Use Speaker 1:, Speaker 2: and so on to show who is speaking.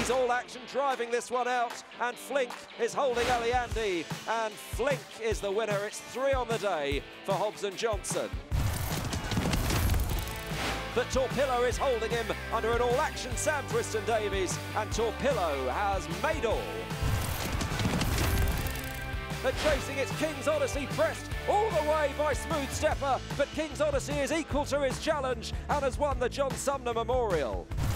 Speaker 1: He's all action driving this one out, and Flink is holding Ali Andy, and Flink is the winner. It's 3 on the day for Hobbs and Johnson. But Torpillo is holding him under an all-action Sam Twiston Davies, and Torpillo has made all. At chasing, it's King's Odyssey, pressed all the way by Smooth Stepper, but King's Odyssey is equal to his challenge and has won the John Sumner Memorial.